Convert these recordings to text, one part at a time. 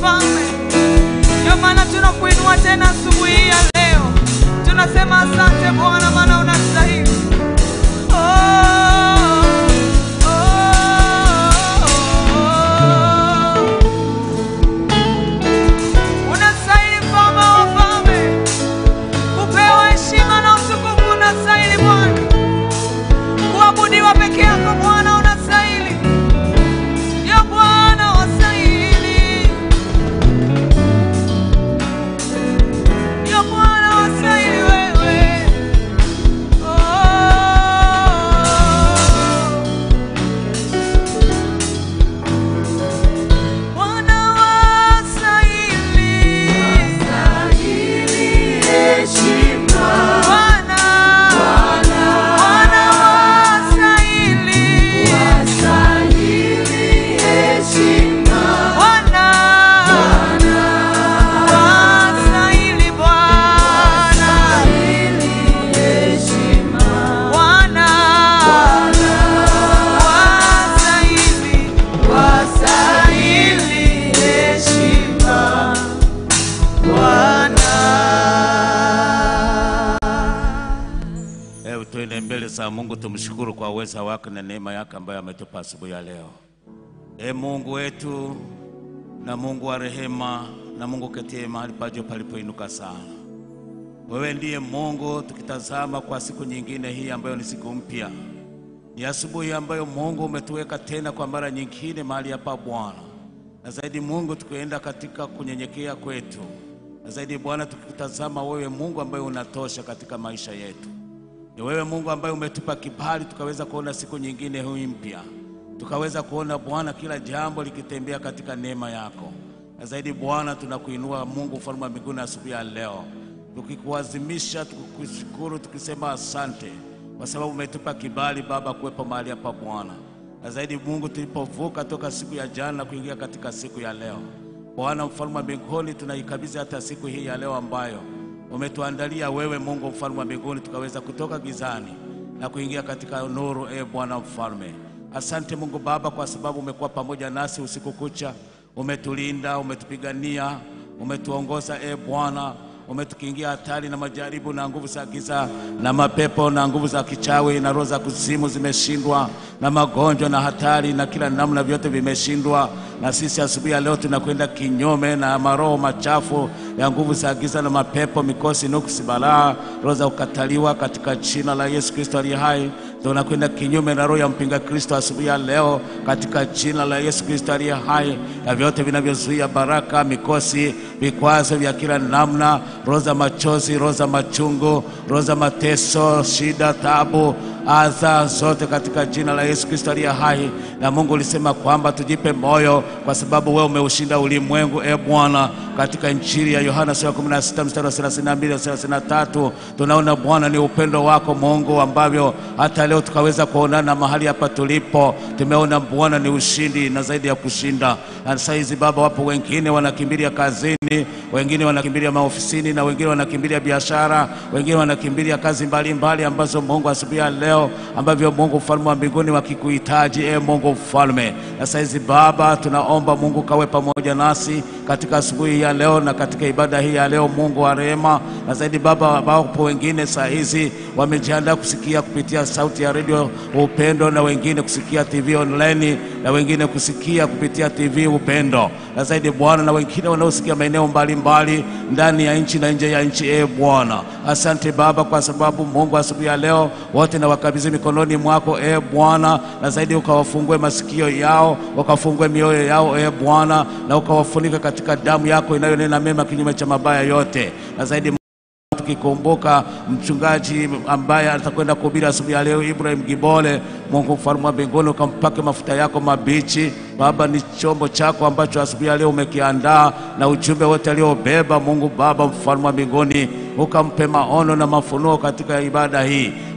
Mfalme. Ndio maana tunakuinua tena asubuhi ya leo. Tunasema asante Bwana, maana unastahili. Mungu tumshukuru kwa uweza wake na neema yake ambayo ametupa asubuhi ya leo. Mungu wetu na Mungu wa rehema na Mungu ketie mahali pa juu palipoinuka sana. Wewe ndiye Mungu, tukitazama kwa siku nyingine hii ambayo ni siku mpya. Ni asubuhi ambayo Mungu umetuweka tena kwa mara nyingine mahali hapa Bwana. Na zaidi Mungu tukienda katika kunyenyekea kwetu. Na zaidi Bwana tukitazama wewe Mungu ambaye unatosha katika maisha yetu. Ni wewe Mungu ambaye umetupa kibali tukaweza kuona siku nyingine hii mpya. Tukaweza kuona Bwana kila jambo likitembea katika neema yako. Na zaidi Bwana tunakuinua Mungu mfalme wa mbinguni asubuhi ya leo. Tukikuazimisha, tukushukuru, tukisema asante kwa sababu umetupa kibali Baba kuwepo mahali hapa Bwana. Na zaidi Mungu tulipovuka toka siku ya jana kuingia katika siku ya leo. Bwana mfalme wa mbinguni tunaikabidhi hata siku hii ya leo ambayo umetuandalia wewe Mungu mfalme wa mbinguni tukaweza kutoka gizani na kuingia katika nuru. Bwana mfalme, asante Mungu Baba kwa sababu umekuwa pamoja nasi usiku kucha. Umetulinda, umetupigania, umetuongoza Bwana. Umetukingia hatari na majaribu na nguvu za giza na mapepo na nguvu za kichawi na roho za kuzimu zimeshindwa, na magonjwa na hatari na kila namna vyote vimeshindwa. Na sisi asubuhi ya leo tunakwenda kinyume na maroho machafu ya nguvu za giza na mapepo, mikosi, nuksi, balaa, roho za ukataliwa katika jina la Yesu Kristo aliye hai. Tunakwenda kinyume na roho ya mpinga Kristo asubuhi ya leo katika jina la Yesu Kristo aliye hai. Na vyote vinavyozuia baraka, mikosi, vikwazo vya kila namna, roho za machozi, roho za machungu, roho za mateso, shida, taabu, adha zote katika jina la Yesu Kristo aliye hai. Na Mungu ulisema kwamba tujipe moyo kwa sababu wewe umeushinda ulimwengu Bwana. Katika Injili ya Yohana sura 16 mstari wa 32 na 33 tunaona Bwana ni upendo wako Mungu ambavyo hata leo tukaweza kuonana mahali hapa tulipo. Tumeona Bwana ni ushindi na zaidi ya kushinda. Na saizi Baba, wapo wengine wanakimbilia kazini, wengine wanakimbilia maofisini, na wengine wanakimbilia biashara, wengine wanakimbilia kazi mbalimbali ambazo Mungu asubuhi ya leo ambavyo Mungu mfalme wa mbinguni wakikuhitaji Mungu mfalme. Na saizi Baba tunaomba Mungu kawe pamoja nasi katika asubuhi ya leo na katika ibada hii ya leo Mungu wa rehema. Na zaidi Baba, wapo wengine saizi wamejiandaa kusikia kupitia sauti ya radio Upendo, na wengine kusikia TV online, na wengine kusikia kupitia TV Upendo. Na zaidi Bwana, na wengine wanaosikia maeneo mbalimbali ndani ya nchi na nje ya nchi Bwana. Asante Baba kwa sababu Mungu asubuhi ya leo wote na wakabidhi mikononi mwako Bwana. Na zaidi ukawafungue masikio yao, ukafungue mioyo yao Bwana, na ukawafunika katika damu yako inayonena mema kinyume cha mabaya yote. Na zaidi tukikumbuka mchungaji ambaye atakwenda kuhubiri asubuhi ya leo, Ibrahim Gibole, Mungu mfalme wa mbinguni ukampake mafuta yako mabichi Baba. Ni chombo chako ambacho asubuhi ya leo umekiandaa, na ujumbe wote aliobeba Mungu Baba mfalme wa mbinguni ukampe maono na mafunuo katika ibada hii.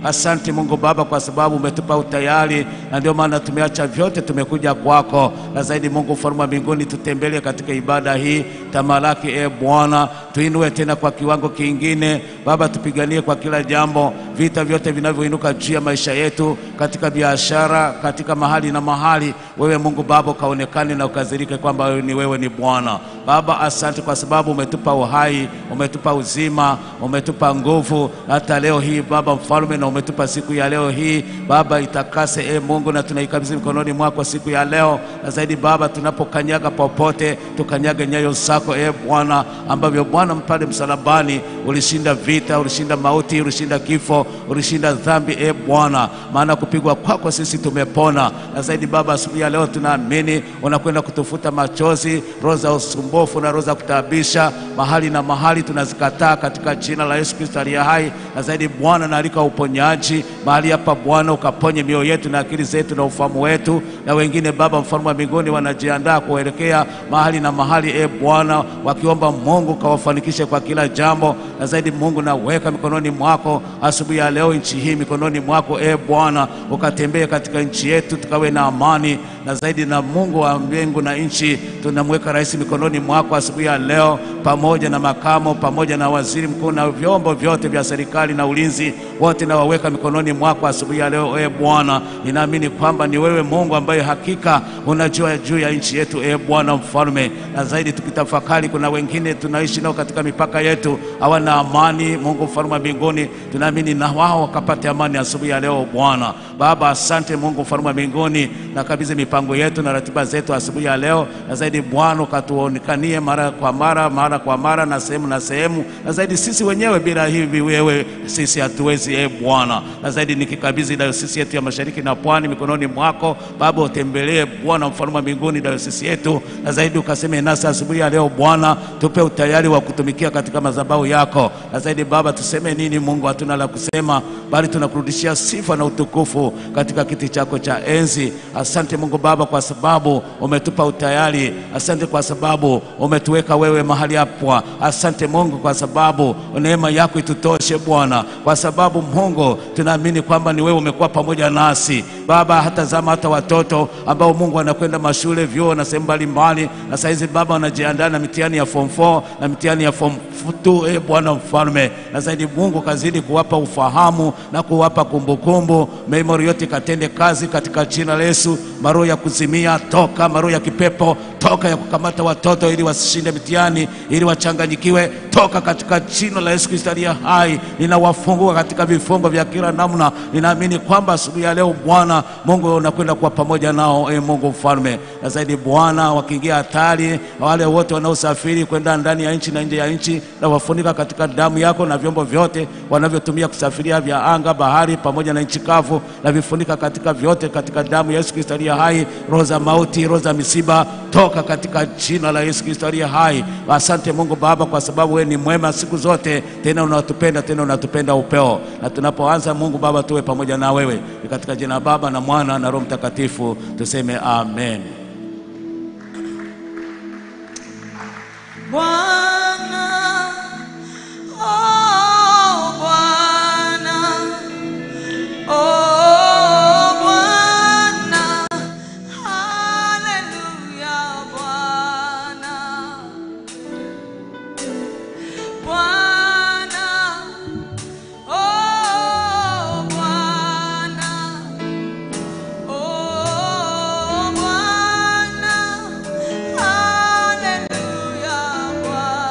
Asante Mungu Baba kwa sababu umetupa utayari, na ndio maana tumeacha vyote tumekuja kwako. Na zaidi Mungu mfalme wa mbinguni, tutembelee katika ibada hii, tamalaki Bwana, tuinue tena kwa kiwango kingine Baba, tupiganie kwa kila jambo, vita vyote vinavyoinuka juu ya maisha yetu, katika biashara, katika mahali na mahali. Wewe Mungu Baba kaonekane na ukazirike kwamba wewe ni Bwana. Baba asante kwa sababu umetupa uhai, umetupa uzima, umetupa nguvu hata leo hii Baba mfalme, na umetupa siku ya leo hii Baba. Itakase Mungu, na tunaikabidhi mikononi mwako siku ya leo. Na zaidi Baba, tunapokanyaga popote, tukanyage nyayo zako Bwana, ambavyo Bwana mpale msalabani ulishinda vita, ulishinda mauti, ulishinda kifo, ulishinda dhambi Bwana, maana kupigwa kwako sisi tumepona. Na zaidi Baba, asubuhi ya leo tunaamini unakwenda kutufuta machozi, roho za usumbufu na roho za kutabisha mahali na mahali, tunazikataa katika jina la Yesu Kristo aliye hai. Na zaidi Bwana, naalika uponyaji mahali hapa Bwana, ukaponye mioyo yetu na akili zetu na ufahamu wetu. Na wengine Baba mfalme wa mbinguni wanajiandaa kuelekea mahali na mahali Bwana, wakiomba Mungu kawafanikishe kwa kila jambo. Na zaidi Mungu, naweka mikononi mwako asubuhi ya leo nchi hii mikononi mwako Bwana, ukatembee katika nchi yetu, tukawe na amani. Na zaidi na Mungu wa mbingu na nchi, tunamweka rais mikononi mwako asubuhi ya leo, pamoja na makamo, pamoja na waziri mkuu na vyombo vyote vya serikali na ulinzi wote, na waweka mikononi mwako asubuhi ya leo Bwana. Ninaamini kwamba ni wewe Mungu ambaye hakika unajua juu ya nchi yetu Bwana mfalme. Na zaidi tukitafakari, kuna wengine tunaishi nao katika mipaka yetu hawana amani. Mungu mfalme wa mbinguni, tunaamini na wao wakapate amani asubuhi ya leo Bwana. Baba asante Mungu mfalme wa mbinguni, na kabisa mipango yetu na ratiba zetu asubuhi ya leo. Na zaidi Bwana ukatuonekanie mara kwa mara na sehemu. Na zaidi sisi wenyewe bila hivi wewe sisi hatuwezi Bwana. Na zaidi nikikabidhi dayosisi yetu ya Mashariki na Pwani mikononi mwako Baba, utembelee Bwana mfalme wa mbinguni dayosisi yetu. Na zaidi ukaseme nasi asubuhi ya leo Bwana, tupe utayari wa kutumikia katika madhabahu yako. Na zaidi Baba, tuseme nini Mungu? Hatuna la kusema, bali tunakurudishia sifa na utukufu katika kiti chako cha enzi. Asante Mungu Baba kwa sababu umetupa utayari. Asante kwa sababu umetuweka wewe mahali hapa. Asante Mungu kwa sababu neema yako itutoshe Bwana, kwa sababu Mungu tunaamini kwamba ni wewe umekuwa pamoja nasi Baba. Hata zama hata watoto ambao Mungu wanakwenda mashule, vyuo na sehemu mbalimbali, na saizi Baba wanajiandaa na mitihani ya form 4 na mitihani ya form 2 Bwana mfalme. Na zaidi Mungu kazidi kuwapa ufahamu na kuwapa kumbukumbu, memory yote katende kazi katika jina la Yesu. Maroho ya kuzimia toka, maroho ya kipepo toka, ya kukamata watoto ili wasishinde mitihani, ili wachanganyikiwe, toka katika jina la Yesu Kristo aliye hai. Ninawafungua katika vifungo vya kila namna. Ninaamini kwamba asubuhi ya leo Bwana Mungu unakwenda kuwa pamoja nao Mungu mfalme. Na zaidi Bwana, wakiingia hatari, wale wote wanaosafiri kwenda ndani ya nchi na nje ya nchi, na wafunika katika damu yako, na vyombo vyote wanavyotumia kusafiria vya anga, bahari pamoja na nchi kavu, na vifunika katika vyote katika damu ya Yesu Kristo aliye hai. Roho za mauti, roho za misiba toka katika jina la Yesu Kristo aliye hai. Asante Mungu Baba kwa sababu wewe ni mwema siku zote, tena unatupenda, tena unatupenda upeo. Na tunapoanza Mungu Baba, tuwe pamoja na wewe. Ni katika jina Baba na Mwana na Roho Mtakatifu tuseme amen. Bwana, oh Bwana, oh Bwana, haleluya Bwana. Bwana, oh Bwana, oh Bwana, haleluya Bwana.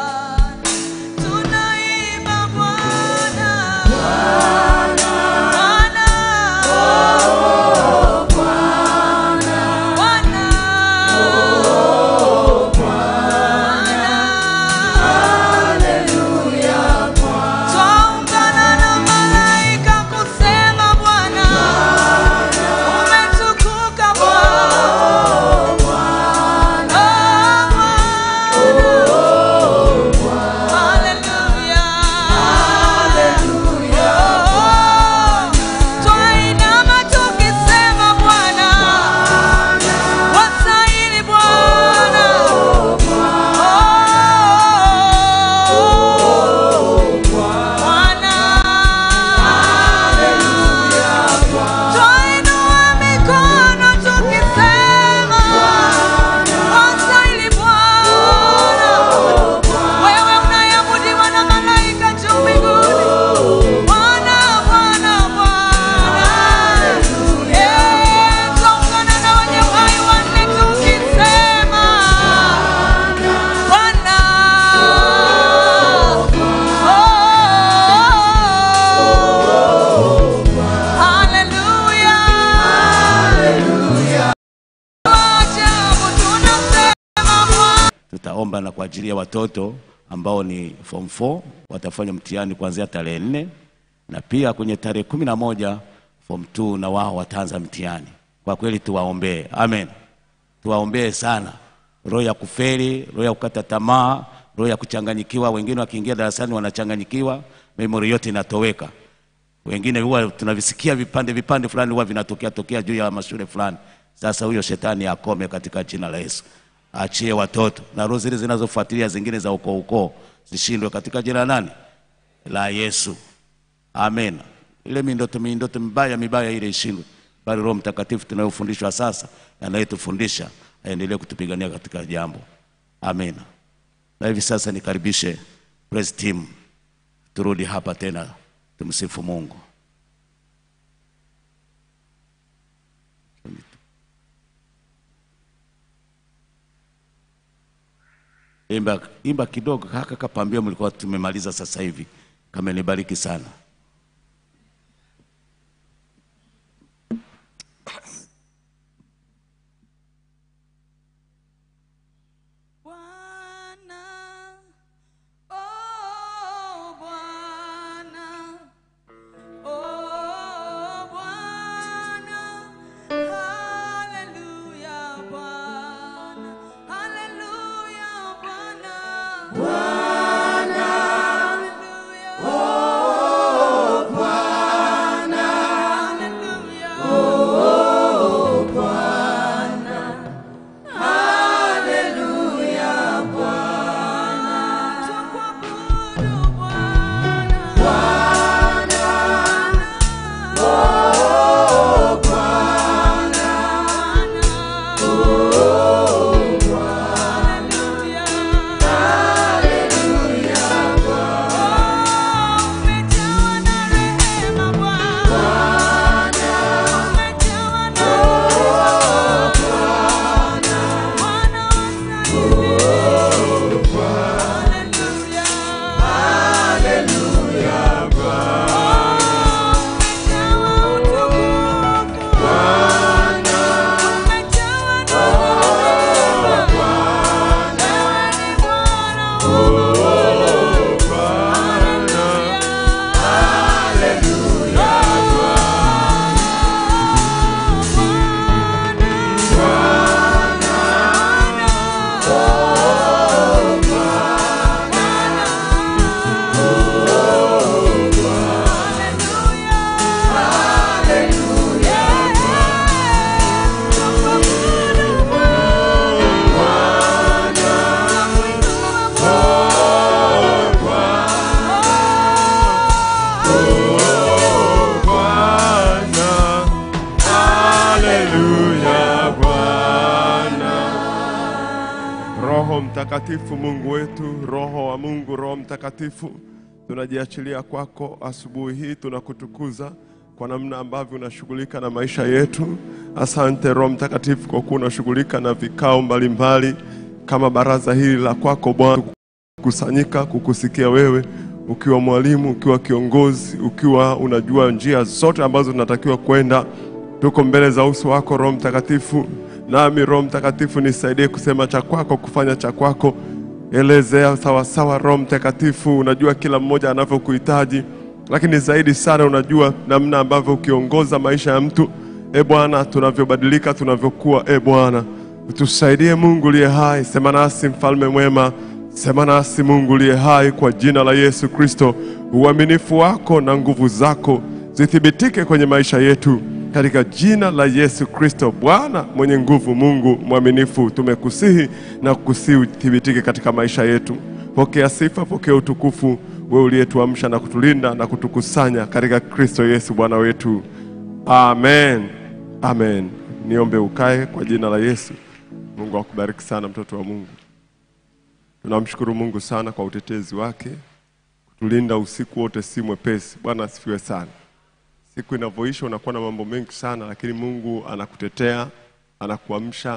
tunaomba na kwa ajili ya watoto ambao ni form 4 watafanya mtihani kuanzia tarehe 4 na pia kwenye tarehe 11 form 2 na wao wataanza mtihani. Kwa kweli tuwaombee. Amen. Tuwaombee sana. Roho ya kufeli, roho ya kukata tamaa, roho ya kuchanganyikiwa, wengine wakiingia darasani wanachanganyikiwa, memory yote inatoweka. Wengine huwa tunavisikia vipande fulani huwa vinatokea juu ya mashule fulani. Sasa huyo shetani akome katika jina la Yesu. Achie watoto na roho zile zinazofuatilia zingine za ukoo zishindwe katika jina nani? La Yesu. Amen. Ile mindoto mibaya ile ishindwe. Bali Roho Mtakatifu tunayofundishwa sasa anayetufundisha aendelee kutupigania katika jambo. Amen. Na hivi sasa nikaribishe praise team turudi hapa tena tumsifu Mungu. Imba kidogo haka kapambia mlikuwa tumemaliza sasa hivi. Kama nibariki sana. Mtakatifu Mungu wetu, Roho wa Mungu, Roho Mtakatifu, tunajiachilia kwako asubuhi hii, tunakutukuza kwa namna ambavyo unashughulika na maisha yetu. Asante Roho Mtakatifu kwa kuwa unashughulika na vikao mbalimbali kama baraza hili la kwako Bwana, kukusanyika kukusikia wewe, ukiwa mwalimu, ukiwa kiongozi, ukiwa unajua njia zote ambazo tunatakiwa kwenda. Tuko mbele za uso wako Roho Mtakatifu. Nami Roho Mtakatifu nisaidie kusema cha kwako, kufanya cha kwako. Elezea sawa sawa Roho Mtakatifu, unajua kila mmoja anavyokuhitaji, lakini zaidi sana unajua namna ambavyo ukiongoza maisha ya mtu. Bwana, tunavyobadilika, tunavyokuwa, Bwana, utusaidie Mungu aliye hai. Sema nasi Mfalme mwema, sema nasi Mungu aliye hai kwa jina la Yesu Kristo. Uaminifu wako na nguvu zako zithibitike kwenye maisha yetu katika jina la Yesu Kristo. Bwana mwenye nguvu, Mungu mwaminifu, tumekusihi na kukusihi uthibitike katika maisha yetu. Pokea sifa, pokea utukufu, wewe uliyetuamsha na kutulinda na kutukusanya katika Kristo Yesu Bwana wetu. Amen. Amen. Niombe ukae kwa jina la Yesu. Mungu akubariki sana mtoto wa Mungu. Tunamshukuru Mungu sana kwa utetezi wake, kutulinda usiku wote si mwepesi. Bwana asifiwe sana. Siku inavyoisha unakuwa na mambo mengi sana, lakini Mungu anakutetea, anakuamsha,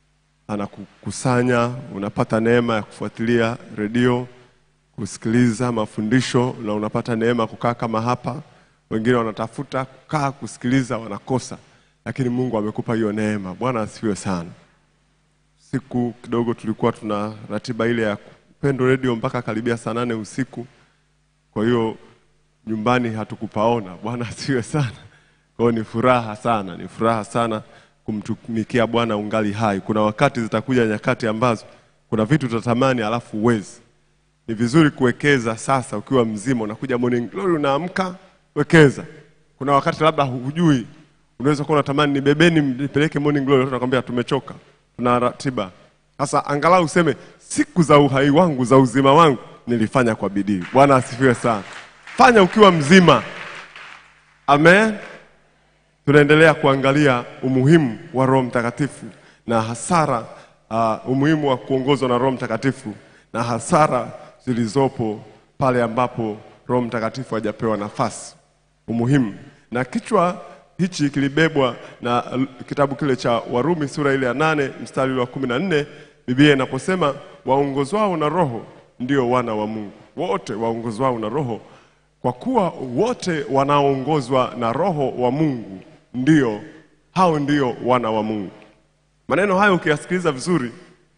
anakukusanya, unapata neema ya kufuatilia redio, kusikiliza mafundisho, na unapata neema kukaa kama hapa. Wengine wanatafuta kukaa kusikiliza wanakosa, lakini Mungu amekupa hiyo neema. Bwana asifiwe sana. siku kidogo tulikuwa tuna ratiba ile ya Pendo Radio mpaka karibia saa 8 usiku. Kwa hiyo nyumbani hatukupaona. Bwana asiwe sana. Kwa hiyo ni furaha sana kumtumikia Bwana ungali hai. Kuna wakati zitakuja nyakati ambazo kuna vitu tutatamani alafu uwezi. Ni vizuri kuwekeza sasa ukiwa mzima, unakuja Morning Glory unaamka, wekeza. Kuna wakati labda hujui, unaweza kuwa unatamani nibebeni nipeleke Morning Glory, tunakwambia tumechoka, tuna ratiba. Sasa angalau useme siku za uhai wangu, za uzima wangu nilifanya kwa bidii. Bwana asifiwe sana. Fanya ukiwa mzima. Amen. Tunaendelea kuangalia umuhimu wa Roho Mtakatifu na hasara, umuhimu wa kuongozwa na Roho Mtakatifu na hasara zilizopo pale ambapo Roho Mtakatifu hajapewa nafasi. Umuhimu. Na kichwa hichi kilibebwa na kitabu kile cha Warumi sura ile ya 8 mstari wa 14. Biblia inaposema waongozwao na Roho ndio wana wa Mungu. Wote waongozwao na Roho, kwa kuwa wote wanaongozwa na Roho wa Mungu hao ndio wana wa Mungu. Maneno hayo ukiyasikiliza vizuri,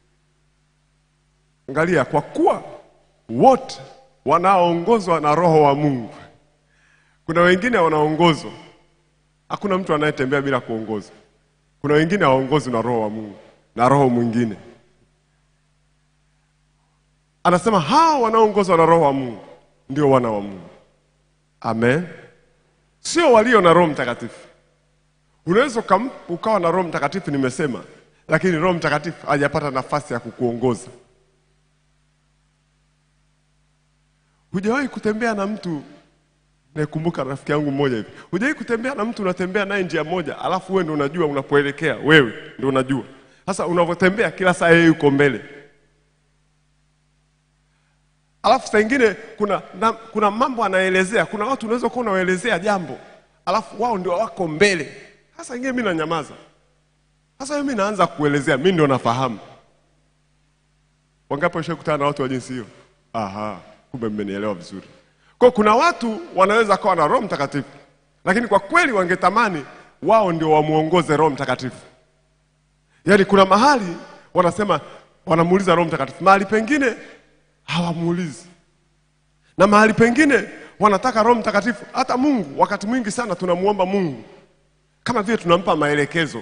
angalia, kwa kuwa wote wanaongozwa na Roho wa Mungu. Kuna wengine wanaongozwa, hakuna mtu anayetembea bila kuongozwa. Kuna wengine hawaongozwi na Roho wa Mungu na roho mwingine. Anasema hao wanaongozwa na Roho wa Mungu ndio wana wa Mungu. Amen. Sio walio na Roho Mtakatifu. Unaweza ukawa na Roho Mtakatifu nimesema, lakini Roho Mtakatifu hajapata nafasi ya kukuongoza. Hujawahi kutembea na mtu, nakumbuka rafiki yangu mmoja hivi. Hujawahi kutembea na mtu unatembea naye njia moja, alafu wewe ndio unajua unapoelekea, wewe ndio unajua. Sasa unavotembea kila saa yeye yuko mbele. Alafu saa nyingine kuna mambo anaelezea, kuna watu unaweza kuwa unaelezea jambo, alafu wao ndio wako mbele. Sasa nyingine mimi nanyamaza. Sasa mimi naanza kuelezea, mimi ndio nafahamu. Wangapi washakutana na watu wa jinsi hiyo? Aha, kumbe mmenielewa vizuri. Kwa kuna watu wanaweza kuwa na Roho Mtakatifu, lakini kwa kweli wangetamani wao ndio wamuongoze Roho Mtakatifu. Yaani kuna mahali wanasema wanamuuliza Roho Mtakatifu, mahali pengine hawamuulizi. Na mahali pengine wanataka Roho Mtakatifu. Hata Mungu wakati mwingi sana tunamuomba Mungu kama vile tunampa maelekezo.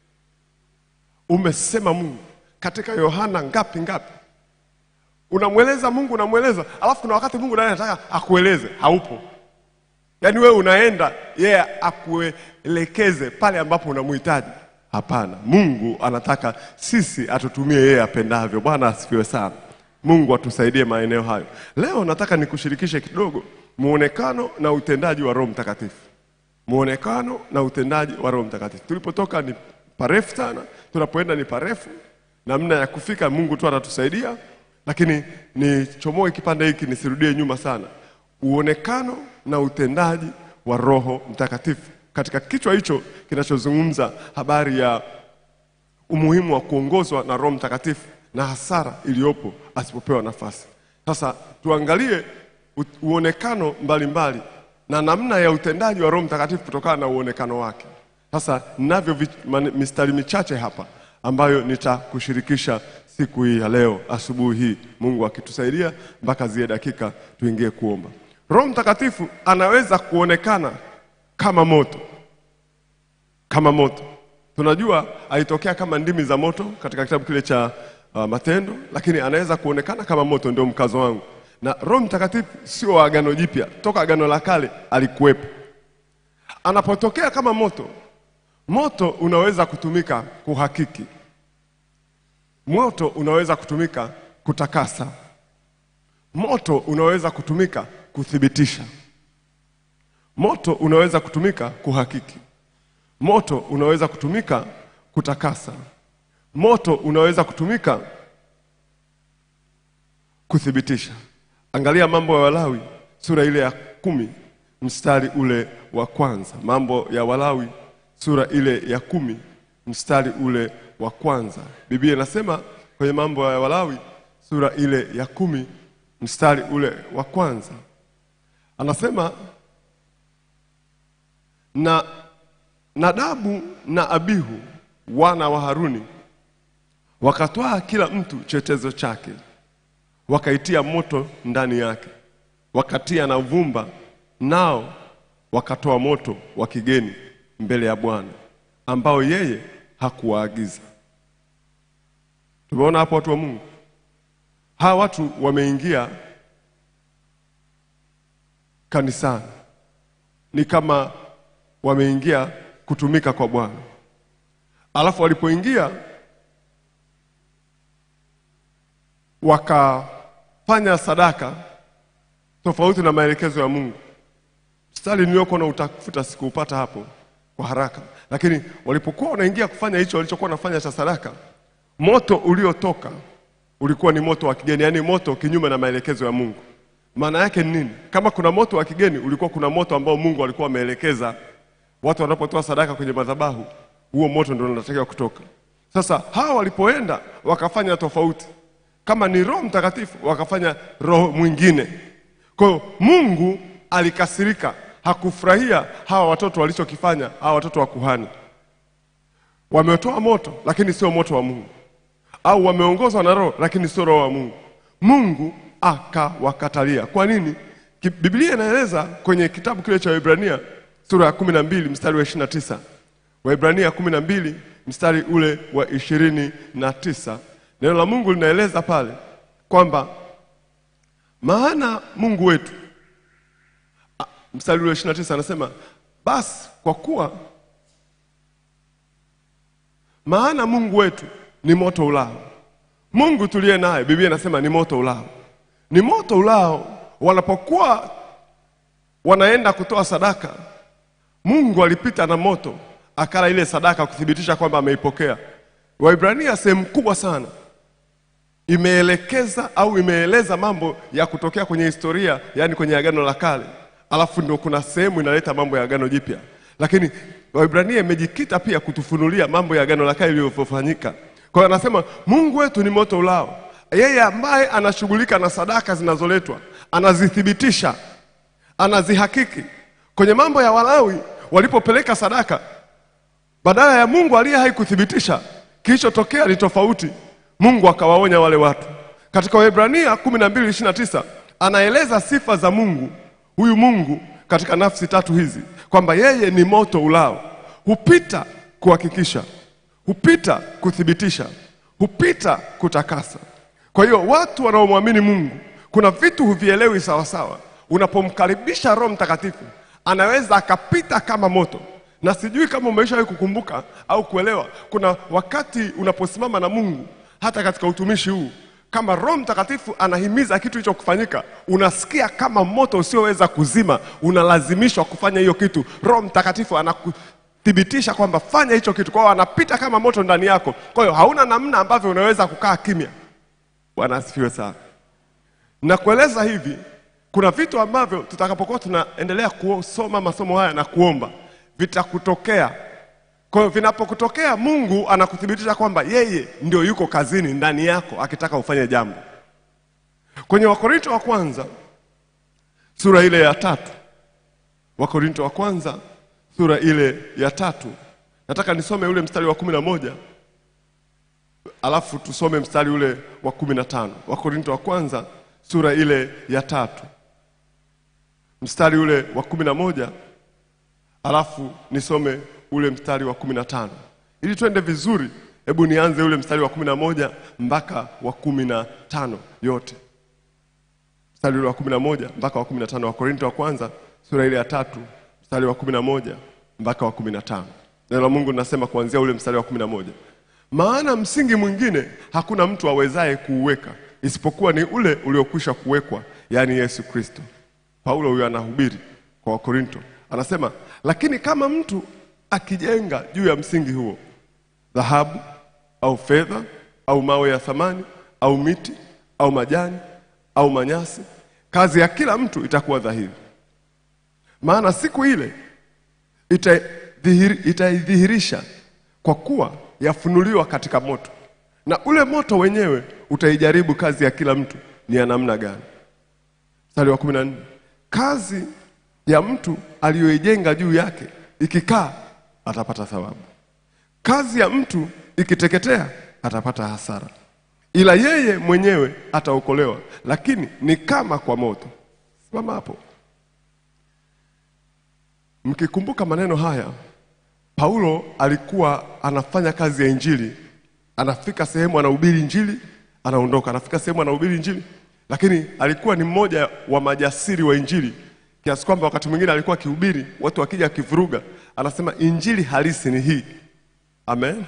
Umesema Mungu katika Yohana ngapi. Unamweleza Mungu, unamweleza, alafu kuna wakati Mungu naye anataka akueleze, haupo. Yaani wewe unaenda yeye akuelekeze pale ambapo unamhitaji. Hapana, Mungu anataka sisi atutumie yeye apendavyo. Bwana asifiwe sana. Mungu atusaidie maeneo hayo. Leo nataka nikushirikishe kidogo muonekano na utendaji wa Roho Mtakatifu. Muonekano na utendaji wa Roho Mtakatifu. Tulipotoka ni parefu sana, tunapoenda ni parefu. Namna ya kufika Mungu tu atatusaidia, lakini nichomoe kipande hiki nisirudie nyuma sana. Uonekano na utendaji wa Roho Mtakatifu. Katika kichwa hicho kinachozungumza habari ya umuhimu wa kuongozwa na Roho Mtakatifu na hasara iliyopo asipopewa nafasi. Sasa tuangalie uonekano mbalimbali na namna ya utendaji wa Roho Mtakatifu kutokana na uonekano wake. Sasa ninavyo mistari michache hapa ambayo nitakushirikisha siku hii ya leo, asubuhi hii, Mungu akitusaidia mpaka zile dakika tuingie kuomba. Roho Mtakatifu anaweza kuonekana kama moto. Kama moto. Tunajua alitokea kama ndimi za moto katika kitabu kile cha Matendo, lakini anaweza kuonekana kama moto, ndio mkazo wangu. Na Roho Mtakatifu sio Agano Jipya, toka Agano la Kale alikuwepo. Anapotokea kama moto, moto unaweza kutumika kuhakiki. Moto unaweza kutumika kutakasa. Moto unaweza kutumika kuthibitisha. Moto unaweza kutumika kuhakiki. Moto unaweza kutumika kutakasa. Moto unaweza kutumika kuthibitisha. Angalia Mambo ya Walawi sura ile ya 10 mstari ule wa kwanza. Mambo ya Walawi sura ile ya 10 mstari ule wa kwanza. Biblia inasema kwenye Mambo ya Walawi sura ile ya 10 mstari ule wa kwanza. Anasema na Nadabu na Abihu wana wa Haruni wakatwaa kila mtu chetezo chake, wakaitia moto ndani yake, wakatia na uvumba, nao wakatoa moto wa kigeni mbele ya Bwana, ambao yeye hakuwaagiza. Tumeona hapo watu wa Mungu, hawa watu wameingia kanisani, ni kama wameingia kutumika kwa Bwana. Alafu walipoingia wakafanya sadaka tofauti na maelekezo ya Mungu. Mstari niliokuwa na utafuta sikuupata hapo kwa haraka, lakini walipokuwa wanaingia kufanya hicho walichokuwa wanafanya cha sadaka, moto uliotoka ulikuwa ni moto wa kigeni, yani moto kinyume na maelekezo ya Mungu. Maana yake ni nini? Kama kuna moto wa kigeni, ulikuwa kuna moto ambao Mungu alikuwa ameelekeza watu wanapotoa sadaka kwenye madhabahu, huo moto ndio unatakiwa kutoka. Sasa hawa walipoenda wakafanya tofauti, kama ni Roho Mtakatifu wakafanya roho mwingine. Kwa hiyo Mungu alikasirika, hakufurahia hawa watoto walichokifanya. Hawa watoto wa kuhani wametoa moto lakini sio moto wa Mungu, au wameongozwa na roho lakini sio roho wa Mungu. Mungu akawakatalia. Kwa nini? Biblia inaeleza kwenye kitabu kile cha Waebrania sura ya 12 mstari wa 29. Waebrania 12 mstari ule wa 29. Neno la Mungu linaeleza pale kwamba maana Mungu wetu, mstari ule wa 29 anasema, basi kwa kuwa maana Mungu wetu ni moto ulao. Mungu tuliye naye, Biblia inasema ni moto ulao. Ni moto ulao. Wanapokuwa wanaenda kutoa sadaka, Mungu alipita na moto akala ile sadaka kuthibitisha kwamba ameipokea. Waebrania sehemu kubwa sana imeelekeza au imeeleza mambo ya kutokea kwenye historia, yani kwenye Agano la Kale. Alafu ndio kuna sehemu inaleta mambo ya Agano Jipya. Lakini Waebrania imejikita pia kutufunulia mambo ya Agano la Kale yaliyofanyika. Kwa hiyo anasema Mungu wetu ni moto ulao. Yeye ambaye anashughulika na sadaka zinazoletwa, anazithibitisha, anazihakiki. Kwenye mambo ya Walawi walipopeleka sadaka, badala ya Mungu aliye haikuthibitisha, kilichotokea ni tofauti. Mungu akawaonya wale watu. Katika Waebrania 12:29 anaeleza sifa za Mungu. Huyu Mungu katika nafsi tatu hizi, kwamba yeye ni moto ulao, hupita kuhakikisha, hupita kuthibitisha, hupita kutakasa. Kwa hiyo watu wanaomwamini Mungu, kuna vitu huvielewi sawa sawa. Unapomkaribisha Roho Mtakatifu, anaweza akapita kama moto. Na sijui kama umeshawahi kukumbuka au kuelewa, kuna wakati unaposimama na Mungu, hata katika utumishi huu, kama Roho Mtakatifu anahimiza kitu hicho kufanyika, unasikia kama moto usioweza kuzima, unalazimishwa kufanya hiyo kitu. Roho Mtakatifu anakuthibitisha kwamba fanya hicho kitu. Kwa hiyo anapita kama moto ndani yako. Kwa hiyo hauna namna ambavyo unaweza kukaa kimya. Bwana asifiwe sana. Na kueleza hivi, kuna vitu ambavyo tutakapokuwa tunaendelea kusoma masomo haya na kuomba, vitakutokea. Kwa hiyo vinapokutokea, Mungu anakuthibitisha kwamba yeye ndio yuko kazini ndani yako akitaka ufanye jambo. Kwenye Wakorinto wa kwanza sura ile ya 3. Wakorinto wa kwanza sura ile ya 3. Nataka nisome ule mstari wa 11. Alafu tusome mstari ule wa 15. Wakorinto wa kwanza sura ile ya 3. Mstari ule wa 11. Alafu nisome ule mstari wa 15. Ili tuende vizuri, hebu nianze ule mstari wa 11 mpaka wa 15 yote. Mstari ule wa 11 mpaka wa 15 wa Korinto wa kwanza sura ile ya 3 mstari wa 11 mpaka wa 15. Neno la Mungu linasema kuanzia ule mstari wa 11. Maana msingi mwingine hakuna mtu awezaye kuuweka isipokuwa ni ule uliokwisha kuwekwa, yani Yesu Kristo. Paulo huyo anahubiri kwa Wakorinto. Anasema, lakini kama mtu akijenga juu ya msingi huo, dhahabu au fedha au mawe ya thamani au miti au majani au manyasi, kazi ya kila mtu itakuwa dhahiri. Maana siku ile itaidhihirisha, kwa kuwa yafunuliwa katika moto, na ule moto wenyewe utaijaribu kazi ya kila mtu ni ya namna gani. Mstari wa 14. Kazi ya mtu aliyoijenga juu yake ikikaa, atapata thawabu. Kazi ya mtu ikiteketea, atapata hasara, ila yeye mwenyewe ataokolewa, lakini ni kama kwa moto. Simama hapo. Mkikumbuka maneno haya, Paulo alikuwa anafanya kazi ya injili. Anafika sehemu anahubiri injili, anaondoka. Anafika sehemu anahubiri injili. Lakini alikuwa ni mmoja wa majasiri wa injili, kiasi kwamba wakati mwingine alikuwa akihubiri, watu wakija akivuruga, anasema injili halisi ni hii. Amen.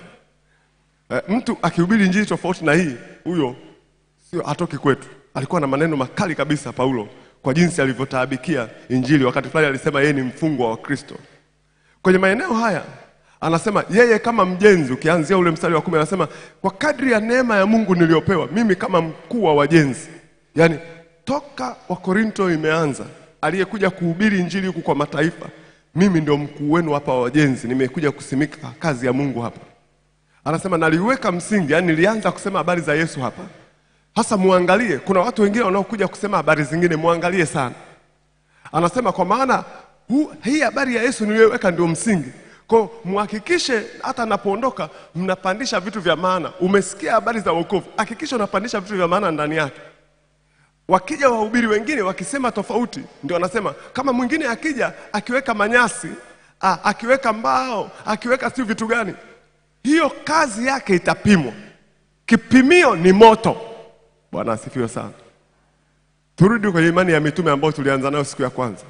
Mtu akihubiri injili tofauti na hii, huyo sio atoki kwetu. Alikuwa na maneno makali kabisa Paulo kwa jinsi alivyotaabikia injili. Wakati fulani alisema yeye ni mfungwa wa Kristo. Kwenye maeneo haya anasema yeye kama mjenzi, ukianzia ule mstari wa 10 anasema kwa kadri ya neema ya Mungu niliopewa mimi kama mkuu wa wajenzi. Yaani toka Wakorinto imeanza, aliyekuja kuhubiri injili huku kwa mataifa, mimi ndio mkuu wenu hapa wa wajenzi, nimekuja kusimika kazi ya Mungu hapa. Anasema naliweka msingi, yani nilianza kusema habari za Yesu hapa. Hasa muangalie, kuna watu wengine wanaokuja kusema habari zingine, muangalie sana. Anasema kwa maana hii habari ya Yesu niliyoweka ndio msingi. Kwa muhakikishe hata napoondoka mnapandisha vitu vya maana. Umesikia habari za wokovu, hakikisha unapandisha vitu vya maana ndani yake. Wakija wahubiri wengine wakisema tofauti, ndio anasema kama mwingine akija akiweka manyasi, akiweka mbao, akiweka si vitu gani, hiyo kazi yake itapimwa. Kipimio ni moto. Bwana asifiwe sana. Turudi kwenye imani ya mitume ambayo tulianza nayo siku ya kwanza.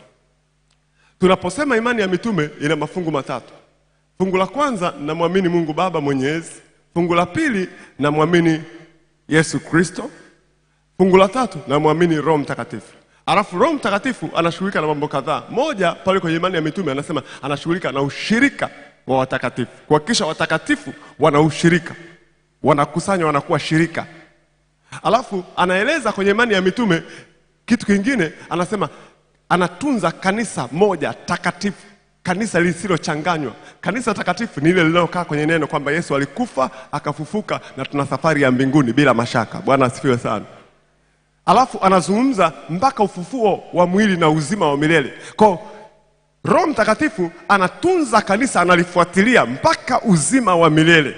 Tunaposema imani ya mitume ina mafungu matatu. Fungu la kwanza, namwamini Mungu Baba Mwenyezi. Fungu la pili, namwamini Yesu Kristo. Fungu la tatu, namwamini Roho Mtakatifu. Alafu Roho Mtakatifu anashughulika na mambo kadhaa. Moja, pale kwenye imani ya mitume anasema anashughulika na ushirika wa watakatifu. Kuhakikisha watakatifu wana ushirika, wanakusanywa, wanakuwa shirika. Alafu anaeleza kwenye imani ya mitume kitu kingine, anasema anatunza kanisa moja takatifu, kanisa lisilochanganywa. Kanisa takatifu ni ile linalokaa kwenye neno kwamba Yesu alikufa, akafufuka na tuna safari ya mbinguni bila mashaka. Bwana asifiwe sana. Alafu anazungumza mpaka ufufuo wa mwili na uzima wa milele. Kwa Roho Mtakatifu anatunza kanisa, analifuatilia mpaka uzima wa milele.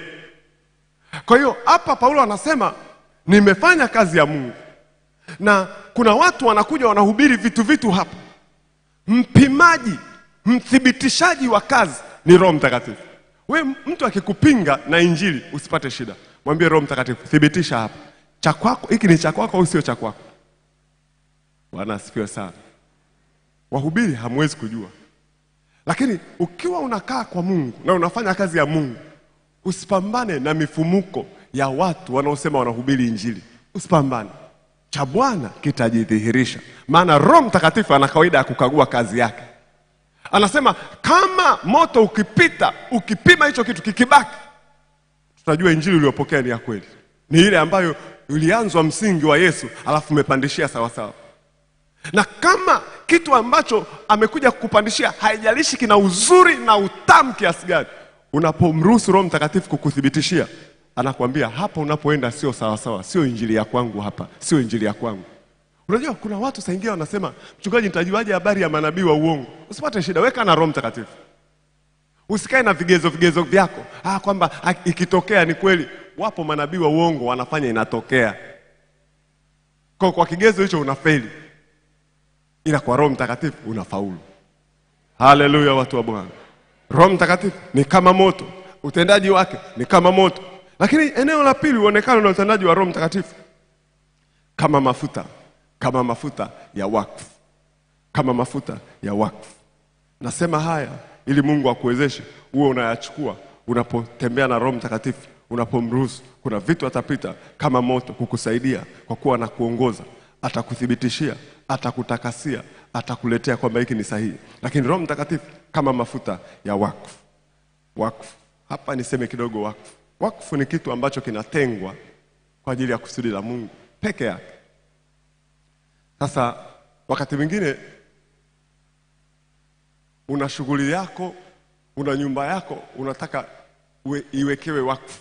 Kwa hiyo hapa Paulo anasema nimefanya kazi ya Mungu. Na kuna watu wanakuja wanahubiri vitu hapa. Mpimaji, mthibitishaji wa kazi ni Roho Mtakatifu. Wewe mtu akikupinga na injili usipate shida. Mwambie Roho Mtakatifu, thibitisha hapa. Cha kwako, hiki ni cha kwako au sio cha kwako? Bwana asifiwe sana. Wahubiri hamwezi kujua. Lakini ukiwa unakaa kwa Mungu na unafanya kazi ya Mungu, usipambane na mifumuko ya watu wanaosema wanahubiri injili. Usipambane. Cha Bwana kitajidhihirisha. Maana Roho Mtakatifu ana kawaida ya kukagua kazi yake. Anasema kama moto ukipita, ukipima hicho kitu kikibaki, tutajua injili uliyopokea ni ya kweli. Ni ile ambayo ulianzwa msingi wa Yesu alafu umepandishia sawa sawa. Na kama kitu ambacho amekuja kukupandishia haijalishi kina uzuri na utamu kiasi gani, unapomruhusu Roho Mtakatifu kukuthibitishia, anakuambia hapa unapoenda sio sawa sawa, sio injili ya kwangu hapa, sio injili ya kwangu. Unajua kuna watu saingia wanasema, mchungaji nitajuaje habari ya manabii wa uongo? Usipate shida, weka na Roho Mtakatifu. Usikae na vigezo vyako. Kwamba ikitokea ni kweli. Wapo manabii wa uongo wanafanya inatokea. Kwa kigezo hicho unafeli. Ila kwa Roho Mtakatifu unafaulu. Haleluya watu wa Bwana. Roho Mtakatifu ni kama moto, utendaji wake ni kama moto. Lakini eneo la pili uonekano na utendaji wa Roho Mtakatifu kama mafuta ya wakfu. Kama mafuta ya wakfu. Nasema haya ili Mungu akuwezeshe uwe unayachukua unapotembea na Roho Mtakatifu, unapomruhusu. Kuna vitu atapita kama moto kukusaidia kwa kuwa na kuongoza, atakuthibitishia, atakutakasia, atakuletea kwamba hiki ni sahihi. Lakini Roho Mtakatifu kama mafuta ya wakfu. Wakfu. Hapa niseme kidogo wakfu. Wakfu ni kitu ambacho kinatengwa kwa ajili ya kusudi la Mungu peke yake. Sasa wakati mwingine una shughuli yako, una nyumba yako, unataka iwekewe wakfu.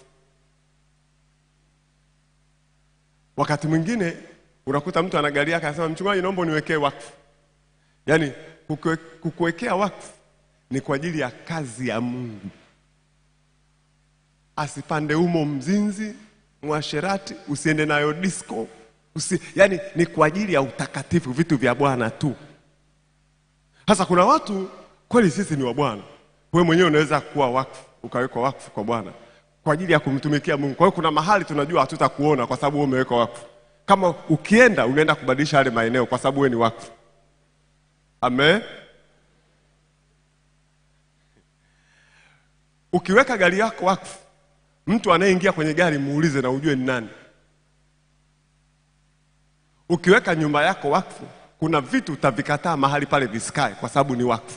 Wakati mwingine unakuta mtu ana gari yake anasema mchungaji naomba uniwekee wakfu. Yaani kukuwekea wakfu ni kwa ajili ya kazi ya Mungu. Asipande umo mzinzi, mwasherati, usiende nayo disco, yani ni kwa ajili ya utakatifu, vitu vya Bwana tu. Sasa kuna watu kweli sisi ni wa Bwana. Wewe mwenyewe unaweza kuwa wakfu, ukawekwa wakfu kwa Bwana kwa ajili ya kumtumikia Mungu. Kwa hiyo kuna mahali tunajua hatutakuona kwa sababu wewe umewekwa wakfu. Kama ukienda unaenda kubadilisha yale maeneo kwa sababu wewe ni wakfu. Amen. Ukiweka gari yako wakfu, mtu anayeingia kwenye gari muulize na ujue ni nani. Ukiweka nyumba yako wakfu, kuna vitu utavikataa mahali pale visikae kwa sababu ni wakfu.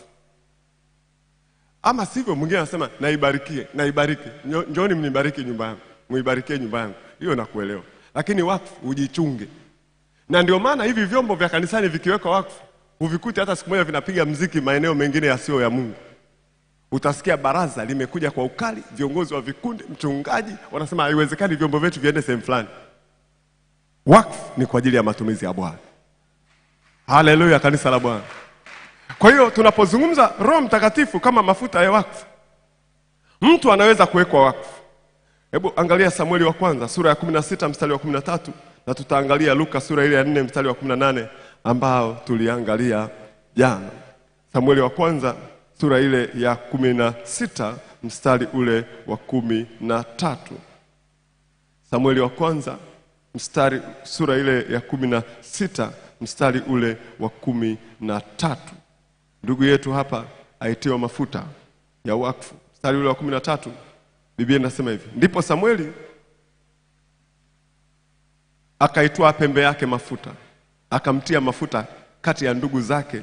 Ama sivyo mwingine anasema naibariki. Njooni mnibariki nyumba yangu. Muibarikie nyumba yangu. Hiyo nakuelewa. Lakini wakfu ujichunge. Na ndio maana hivi vyombo vya kanisani vikiwekwa wakfu, uvikute hata siku moja vinapiga mziki maeneo mengine yasiyo ya Mungu. Utasikia baraza limekuja kwa ukali, viongozi wa vikundi, mchungaji wanasema haiwezekani vyombo vyetu viende sehemu fulani. Wakfu ni kwa ajili ya matumizi ya Bwana. Haleluya, kanisa la Bwana. Kwa hiyo tunapozungumza Roho Mtakatifu kama mafuta ya wakfu, mtu anaweza kuwekwa wakfu. Hebu angalia Samueli wa kwanza sura ya 16 mstari wa 13 na tutaangalia Luka sura ile ya 4 mstari wa 18 ambao tuliangalia jana. Samueli wa kwanza sura ile ya 16 mstari ule wa 13. Samueli wa kwanza sura ile ya 16 mstari ule wa 13. Ndugu yetu hapa aitiwa mafuta ya wakfu. Mstari ule wa 13 Biblia inasema hivi: ndipo Samueli akaitwaa pembe yake mafuta, akamtia mafuta kati ya ndugu zake.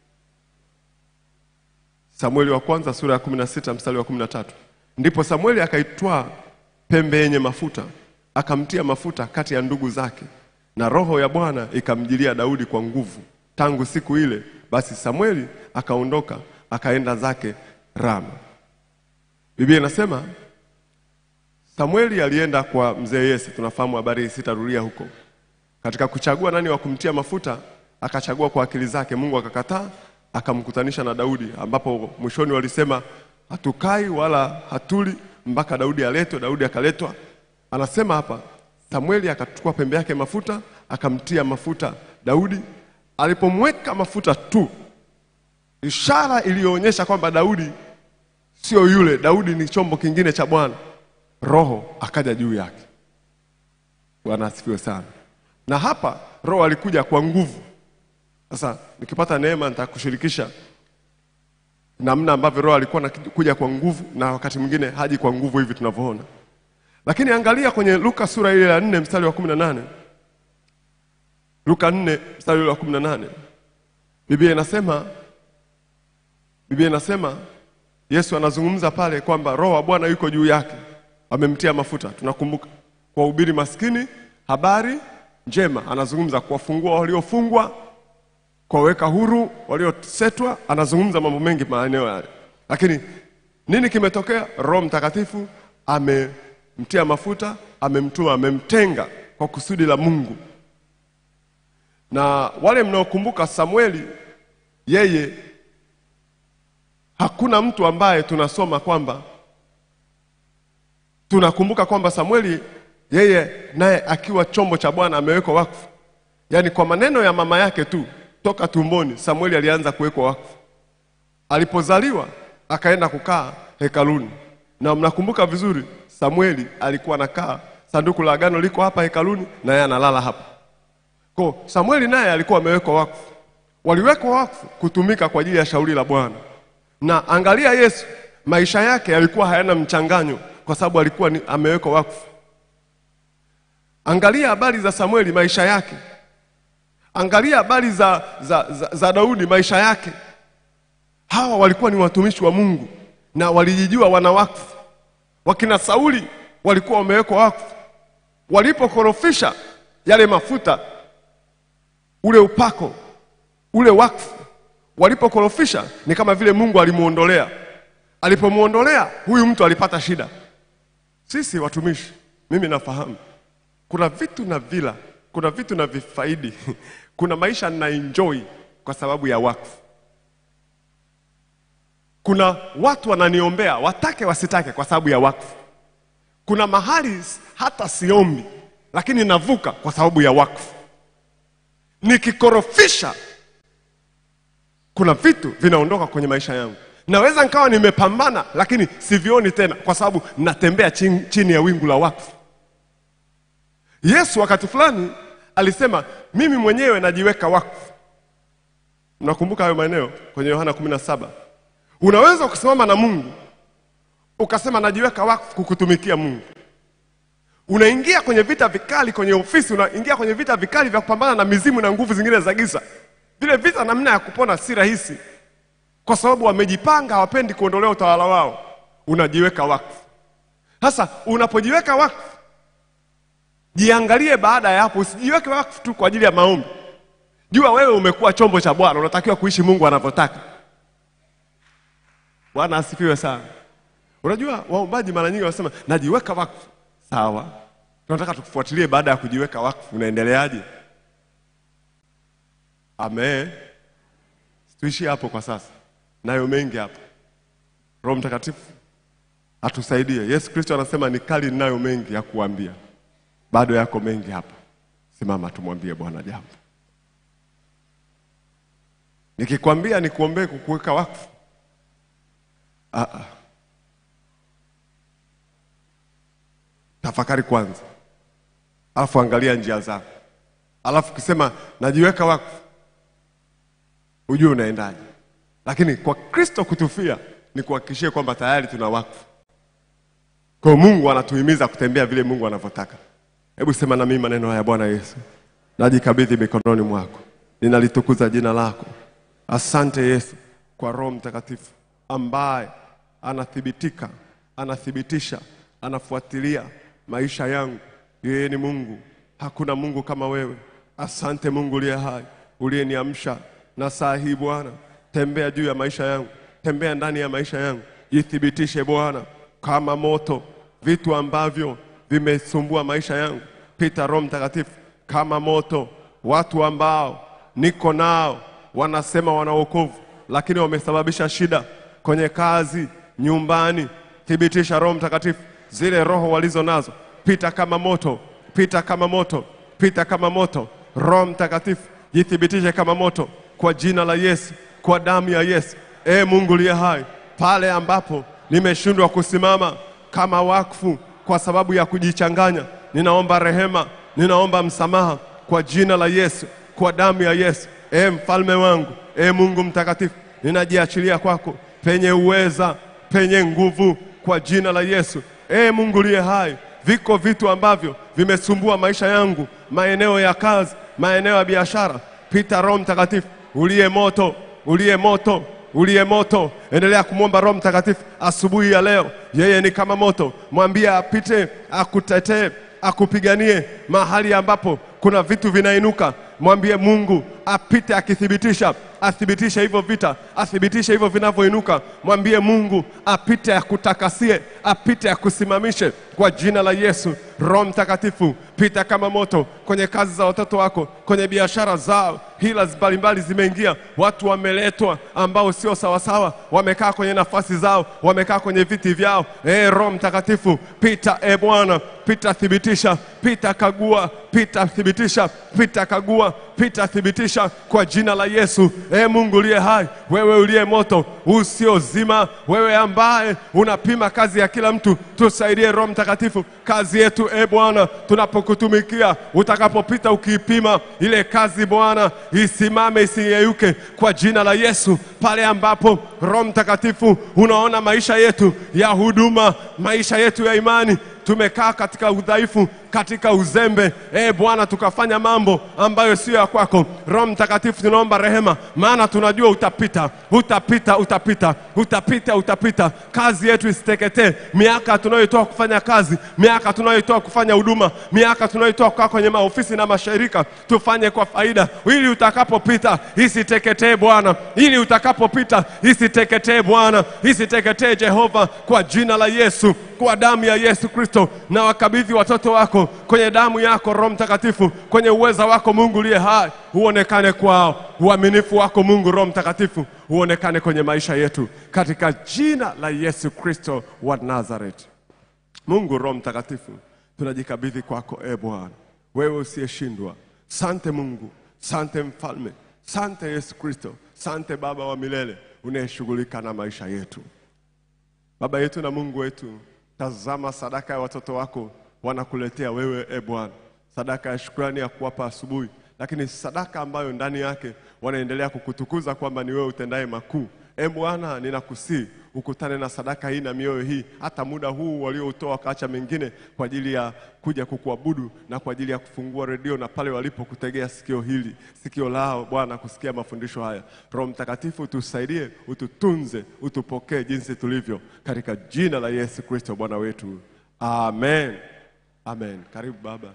Samueli wa kwanza sura ya 16 mstari wa 13. Ndipo Samueli akaitwaa pembe yenye mafuta, akamtia mafuta kati ya ndugu zake, na roho ya Bwana ikamjilia Daudi kwa nguvu. Tangu siku ile basi Samueli akaondoka akaenda zake Rama. Biblia inasema Samueli alienda kwa mzee Yese, tunafahamu habari, sitarudia huko. Katika kuchagua nani wa kumtia mafuta, akachagua kwa akili zake, Mungu akakataa, akamkutanisha na Daudi, ambapo mwishoni walisema hatukai wala hatuli mpaka Daudi aletwe. Daudi akaletwa. Anasema hapa Samueli akachukua pembe yake mafuta, akamtia mafuta Daudi. Alipomweka mafuta tu, ishara iliyoonyesha kwamba Daudi sio yule, Daudi ni chombo kingine cha Bwana, Roho akaja juu yake. Bwana asifiwe sana. Na hapa Roho alikuja kwa nguvu. Sasa nikipata neema nitakushirikisha namna ambavyo Roho alikuwa anakuja kwa nguvu na wakati mwingine haji kwa nguvu hivi tunavyoona. Lakini angalia kwenye Luka sura ile ya 4 mstari wa 18. Luka 4 mstari wa 18. Biblia inasema Yesu anazungumza pale kwamba Roho wa Bwana yuko juu yake, amemtia mafuta. Tunakumbuka kuwahubiri maskini habari njema, anazungumza kuwafungua waliofungwa, kuwaweka huru waliosetwa, anazungumza mambo mengi maeneo yale. Lakini nini kimetokea? Roho Mtakatifu amemtia mafuta, amemtuma, amemtenga kwa kusudi la Mungu. Na wale mnaokumbuka Samueli, yeye hakuna mtu ambaye tunasoma kwamba tunakumbuka kwamba Samueli yeye naye akiwa chombo cha Bwana amewekwa wakfu. Yaani kwa maneno ya mama yake tu toka tumboni Samueli alianza kuwekwa wakfu. Alipozaliwa akaenda kukaa hekaluni. Na mnakumbuka vizuri Samueli alikuwa anakaa, sanduku la agano liko hapa hekaluni na yeye analala hapa. Kwa Samueli naye alikuwa amewekwa wakfu. Waliwekwa wakfu kutumika kwa ajili ya shauri la Bwana. Na angalia Yesu, maisha yake yalikuwa hayana mchanganyo kwa sababu alikuwa amewekwa wakfu. Angalia habari za Samueli, maisha yake. Angalia habari za Daudi, maisha yake. Hawa walikuwa ni watumishi wa Mungu na walijijua wana wakfu. Wakina Sauli walikuwa wamewekwa wakfu. Walipokorofisha yale mafuta, ule upako, ule wakfu, walipokorofisha ni kama vile Mungu alimuondolea. Alipomuondolea, huyu mtu alipata shida. Sisi watumishi, mimi nafahamu kuna vitu na vila, kuna vitu na vifaidi. Kuna maisha na enjoy kwa sababu ya wakfu. Kuna watu wananiombea watake wasitake kwa sababu ya wakfu. Kuna mahali hata siombi, lakini navuka kwa sababu ya wakfu. Nikikorofisha, kuna vitu vinaondoka kwenye maisha yangu. Naweza nikawa nimepambana, lakini sivioni tena kwa sababu natembea chini ya wingu la wakfu. Yesu wakati fulani alisema, mimi mwenyewe najiweka wakfu. Mnakumbuka hayo maneno kwenye Yohana 17? Unaweza kusimama na Mungu ukasema najiweka wakfu kukutumikia Mungu. Unaingia kwenye vita vikali kwenye ofisi, unaingia kwenye vita vikali vya kupambana na mizimu na nguvu zingine za giza. Vile vita namna ya kupona si rahisi, kwa sababu wamejipanga, hawapendi kuondolea utawala wao. Unajiweka wakfu. Sasa unapojiweka wakfu, jiangalie baada ya hapo. Usijiweke wakfu tu kwa ajili ya maombi. Jua wewe umekuwa chombo cha Bwana, unatakiwa kuishi Mungu anavyotaka. Bwana asifiwe sana. Unajua waombaji mara nyingi wanasema najiweka wakfu. Sawa. Tunataka tukufuatilie baada ya kujiweka wakfu, unaendeleaje? Amen. Tuishi hapo kwa sasa. Nayo mengi hapo. Roho Mtakatifu atusaidie. Yesu Kristo anasema nikali ninayo mengi ya kuambia. Bado yako mengi hapa. Simama tumwambie Bwana jambo. Nikikwambia nikuombee kukuweka wakfu, tafakari kwanza, alafu angalia njia zako. Alafu kusema najiweka wakfu, ujue unaendaje. Lakini kwa Kristo kutufia ni kuhakikishia kwamba tayari tuna wakfu. Kwa Mungu anatuhimiza kutembea vile Mungu anavyotaka. Hebu sema na mimi maneno haya. Bwana Yesu, najikabidhi mikononi mwako. Ninalitukuza jina lako. Asante Yesu kwa Roho Mtakatifu ambaye anathibitika, anathibitisha, anafuatilia maisha yangu. Yeye ni Mungu. Hakuna Mungu kama wewe. Asante Mungu uliye hai, uliyeniamsha na saa hii Bwana. Tembea juu ya maisha yangu. Tembea ndani ya maisha yangu. Jithibitishe Bwana kama moto. Vitu ambavyo vimesumbua maisha yangu, pita Roho Mtakatifu kama moto. Watu ambao niko nao wanasema wana wokovu, lakini wamesababisha shida kwenye kazi, nyumbani. Thibitisha Roho Mtakatifu. Zile roho walizo nazo, pita kama moto, pita kama moto, pita kama moto. Roho Mtakatifu jithibitishe kama moto kwa jina la Yesu, kwa damu ya Yesu. Mungu uliye hai, pale ambapo nimeshindwa kusimama kama wakfu kwa sababu ya kujichanganya, ninaomba rehema, ninaomba msamaha kwa jina la Yesu, kwa damu ya Yesu. Mfalme wangu, Mungu mtakatifu, ninajiachilia kwako penye uweza, penye nguvu kwa jina la Yesu. Mungu uliye hai, viko vitu ambavyo vimesumbua maisha yangu, maeneo ya kazi, maeneo ya biashara. Pita Roho Mtakatifu uliye moto, uliye moto, uliye moto. Endelea kumwomba Roho Mtakatifu asubuhi ya leo. Yeye ni kama moto. Mwambie apite, akutetee, akupiganie mahali ambapo kuna vitu vinainuka. Mwambie Mungu apite akithibitisha, athibitishe hivyo vita, athibitishe hivyo vinavyoinuka. Mwambie Mungu apite akutakasie, apite akusimamishe kwa jina la Yesu. Roho Mtakatifu, pita kama moto kwenye kazi za watoto wako, kwenye biashara zao. Hila mbalimbali zimeingia, watu wameletwa ambao sio sawa sawa, wamekaa kwenye nafasi zao, wamekaa kwenye viti vyao. Roho Mtakatifu, pita Bwana, pita thibitisha, pita kagua, pita thibitisha, pita kagua, pita thibitisha kwa jina la Yesu. Mungu uliye hai, wewe uliye moto usiozima, wewe ambaye unapima kazi ya kila mtu, tusaidie Roho Mtakatifu kazi yetu Bwana, tunapokutumikia. Utakapopita ukiipima ile kazi Bwana, isimame isiyeyuke kwa jina la Yesu. Pale ambapo Roho Mtakatifu unaona maisha yetu ya huduma, maisha yetu ya imani, tumekaa katika udhaifu, katika uzembe, Bwana, tukafanya mambo ambayo sio ya kwako. Roho Mtakatifu, tunaomba rehema, maana tunajua utapita, utapita, utapita, utapita, utapita. Kazi yetu isiteketee. Miaka tunayoitoa kufanya kazi, miaka tunayoitoa kufanya huduma, miaka tunayoitoa kukaa kwenye maofisi na mashirika, tufanye kwa faida, ili utakapopita isiteketee Bwana, ili utakapopita isiteketee Bwana, isiteketee Jehova, kwa jina la Yesu, kwa damu ya Yesu Kristo. Na wakabidhi watoto wako kwenye damu yako Roho Mtakatifu, kwenye uweza wako Mungu uliye hai, uonekane kwao. Uaminifu wako Mungu Roho Mtakatifu uonekane kwenye maisha yetu, katika jina la Yesu Kristo wa Nazareth. Mungu Roho Mtakatifu, tunajikabidhi kwako Bwana, wewe usiyeshindwa. Sante Mungu, sante Mfalme, sante Yesu Kristo, sante Baba wa milele unayeshughulika na maisha yetu. Baba yetu na Mungu wetu, tazama sadaka ya watoto wako wanakuletea wewe Bwana, sadaka ya shukrani ya kuwapa asubuhi, lakini sadaka ambayo ndani yake wanaendelea kukutukuza kwamba ni wewe utendaye makuu. Bwana, ninakusihi ukutane na sadaka hii na mioyo hii, hata muda huu walioutoa wakaacha mengine kwa ajili ya kuja kukuabudu na kwa ajili ya kufungua redio na pale walipo kutegea sikio lao Bwana kusikia mafundisho haya. Roho Mtakatifu tusaidie, ututunze, utupokee jinsi tulivyo, katika jina la Yesu Kristo Bwana wetu. Amen. Amen. Karibu baba.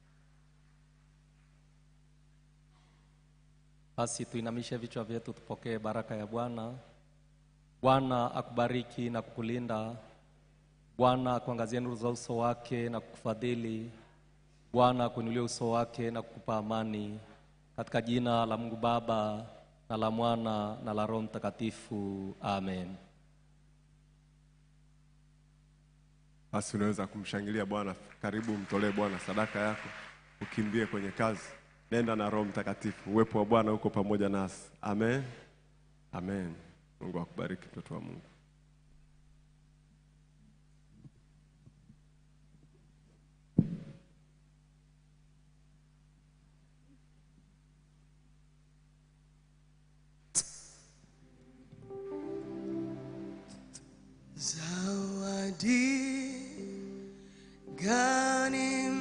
Basi tuinamishe vichwa vyetu tupokee baraka ya Bwana. Bwana akubariki na kukulinda. Bwana akuangazie nuru za uso wake na kukufadhili. Bwana akuinulie uso wake na kukupa amani. Katika jina la Mungu Baba na la Mwana na la Roho Mtakatifu. Amen. Basi unaweza kumshangilia Bwana. Karibu mtolee Bwana sadaka yako, ukimbie kwenye kazi. Nenda na Roho Mtakatifu. Uwepo wa Bwana uko pamoja nasi. Amen. Amen. Mungu akubariki mtoto wa Mungu. Zawadi gani